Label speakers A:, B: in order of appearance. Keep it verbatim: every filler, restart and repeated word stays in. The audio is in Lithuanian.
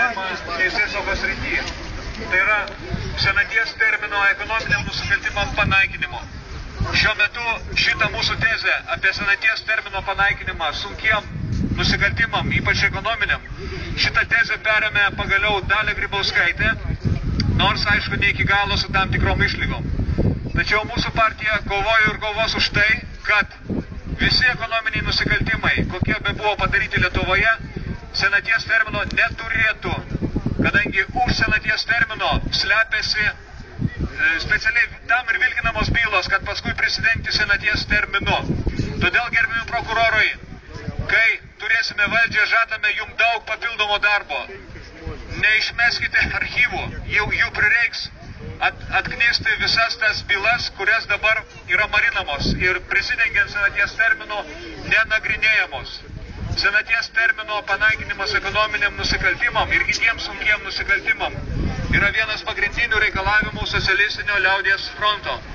A: reikalavimą teisėsaugos srityje. Tai yra senaties termino ekonominiam nusikaltimam panaikinimo. Šiuo metu šitą mūsų tezę apie senaties termino panaikinimą sunkiem nusikaltimam, ypač ekonominiam, šitą tezę perėmė pagaliau Dalia Grybauskaitė, nors aišku ne iki galo su tam tikrom išlygom. Tačiau mūsų partija kovojo ir kovos už tai, kad visi ekonominiai nusikaltimai, kokie be buvo padaryti Lietuvoje, senaties termino neturėtų, kadangi už senaties termino slepiasi specialiai tam ir vilkinamos bylos, kad paskui prisidengti senaties terminu. Todėl, gerbimi prokurorai, kai turėsime valdžią, žadame jums daug papildomo darbo. Neišmeskite archyvų, jų, jų prireiks at, atknisti visas tas bylas, kurias dabar yra marinamos ir prisidengiant senaties terminu nenagrinėjamos. Senaties termino panaikinimas ekonominiam nusikaltimam ir kitiems sunkiem nusikaltimam yra vienas pagrindinių reikalavimų Socialistinio liaudies fronto.